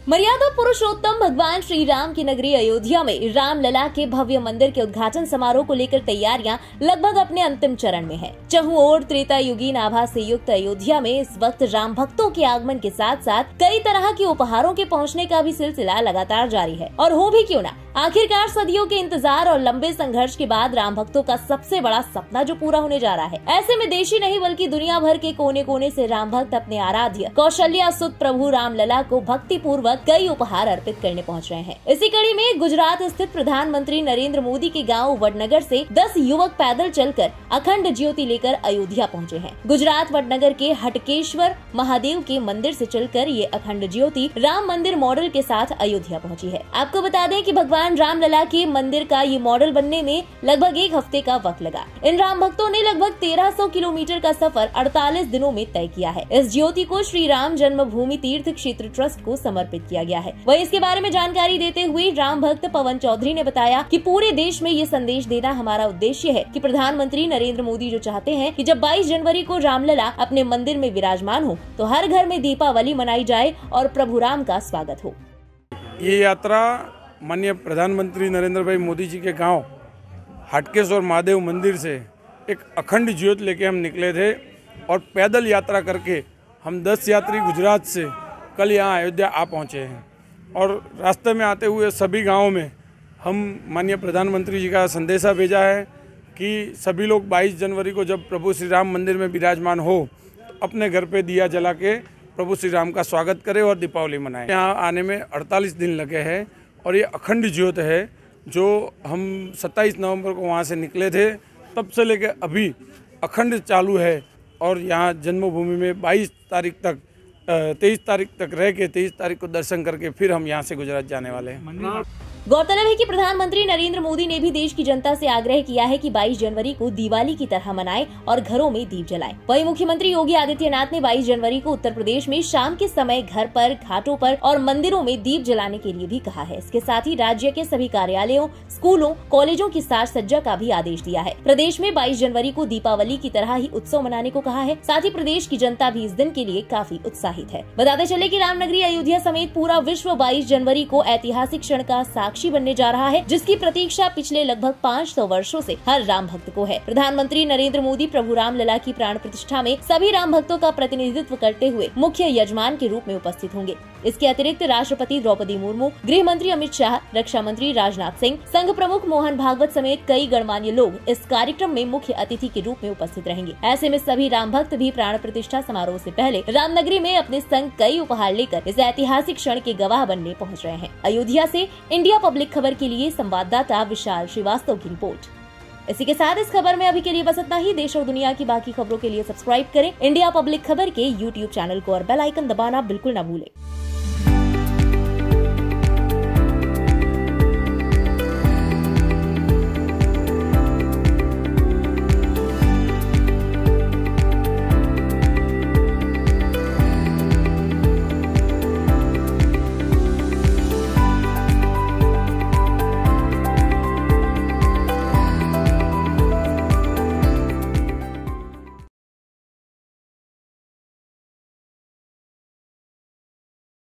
मर्यादा पुरुषोत्तम भगवान श्री राम की नगरी अयोध्या में रामलला के भव्य मंदिर के उद्घाटन समारोह को लेकर तैयारियां लगभग अपने अंतिम चरण में है। चहुं ओर त्रेता युगीन आभा से युक्त अयोध्या में इस वक्त राम भक्तों के आगमन के साथ साथ कई तरह के उपहारों के पहुंचने का भी सिलसिला लगातार जारी है। और हो भी क्यों ना, आखिरकार सदियों के इंतजार और लंबे संघर्ष के बाद राम भक्तों का सबसे बड़ा सपना जो पूरा होने जा रहा है। ऐसे में देश ही नहीं बल्कि दुनिया भर के कोने कोने से राम भक्त अपने आराध्य कौशल्या सुत प्रभु रामलला को भक्ति पूर्वक कई उपहार अर्पित करने पहुंच रहे हैं। इसी कड़ी में गुजरात स्थित प्रधानमंत्री नरेंद्र मोदी के गांव वडनगर से 10 युवक पैदल चलकर अखंड ज्योति लेकर अयोध्या पहुंचे हैं। गुजरात वडनगर के हटकेश्वर महादेव के मंदिर से चलकर ये अखंड ज्योति राम मंदिर मॉडल के साथ अयोध्या पहुंची है। आपको बता दें कि भगवान रामलला के मंदिर का ये मॉडल बनने में लगभग 1 हफ्ते का वक्त लगा। इन राम भक्तों ने लगभग 1300 किलोमीटर का सफर 48 दिनों में तय किया है। इस ज्योति को श्री राम जन्मभूमि तीर्थ क्षेत्र ट्रस्ट को समर्पित किया गया है। वहीं इसके बारे में जानकारी देते हुए राम भक्त पवन चौधरी ने बताया कि पूरे देश में ये संदेश देना हमारा उद्देश्य है कि प्रधानमंत्री नरेंद्र मोदी जो चाहते हैं कि जब 22 जनवरी को रामलला अपने मंदिर में विराजमान हो तो हर घर में दीपावली मनाई जाए और प्रभु राम का स्वागत हो। ये यात्रा माननीय प्रधानमंत्री नरेंद्र भाई मोदी जी के गांव हटकेश्वर महादेव मंदिर से एक अखंड ज्योत लेके हम निकले थे और पैदल यात्रा करके हम 10 यात्री गुजरात से कल यहाँ अयोध्या आ पहुँचे हैं। और रास्ते में आते हुए सभी गांवों में हम माननीय प्रधानमंत्री जी का संदेशा भेजा है कि सभी लोग 22 जनवरी को जब प्रभु श्री राम मंदिर में विराजमान हो तो अपने घर पे दिया जला के प्रभु श्री राम का स्वागत करें और दीपावली मनाएं। यहाँ आने में 48 दिन लगे हैं और ये अखंड ज्योत है जो हम 27 नवंबर को वहाँ से निकले थे, तब से लेकर अभी अखंड चालू है। और यहाँ जन्मभूमि में 22 तारीख तक 23 तारीख तक रह के 23 तारीख को दर्शन करके फिर हम यहाँ से गुजरात जाने वाले हैं। गौरतलब है कि प्रधानमंत्री नरेंद्र मोदी ने भी देश की जनता से आग्रह किया है कि 22 जनवरी को दिवाली की तरह मनाएं और घरों में दीप जलाएं। वहीं मुख्यमंत्री योगी आदित्यनाथ ने 22 जनवरी को उत्तर प्रदेश में शाम के समय घर पर, घाटों पर और मंदिरों में दीप जलाने के लिए भी कहा है। इसके साथ ही राज्य के सभी कार्यालयों, स्कूलों, कॉलेजों की साज सज्जा का भी आदेश दिया है। प्रदेश में 22 जनवरी को दीपावली की तरह ही उत्सव मनाने को कहा है। साथ ही प्रदेश की जनता भी इस दिन के लिए काफी उत्साहित है। बताते चले कि रामनगरी अयोध्या समेत पूरा विश्व 22 जनवरी को ऐतिहासिक क्षण का साक्षी बनने जा रहा है, जिसकी प्रतीक्षा पिछले लगभग 500 वर्षों से हर राम भक्त को है। प्रधानमंत्री नरेंद्र मोदी प्रभु रामलला की प्राण प्रतिष्ठा में सभी राम भक्तों का प्रतिनिधित्व करते हुए मुख्य यजमान के रूप में उपस्थित होंगे। इसके अतिरिक्त राष्ट्रपति द्रौपदी मुर्मू, गृह मंत्री अमित शाह, रक्षा मंत्री राजनाथ सिंह, संघ प्रमुख मोहन भागवत समेत कई गणमान्य लोग इस कार्यक्रम में मुख्य अतिथि के रूप में उपस्थित रहेंगे। ऐसे में सभी राम भक्त भी प्राण प्रतिष्ठा समारोह से पहले रामनगरी में अपने संग कई उपहार लेकर इस ऐतिहासिक क्षण के गवाह बनने पहुंच रहे हैं। अयोध्या से इंडिया पब्लिक खबर के लिए संवाददाता विशाल श्रीवास्तव की रिपोर्ट। इसी के साथ इस खबर में अभी के लिए बस इतना ही। देश और दुनिया की बाकी खबरों के लिए सब्सक्राइब करें इंडिया पब्लिक खबर के YouTube चैनल को और बेल आइकन दबाना बिल्कुल न भूलें।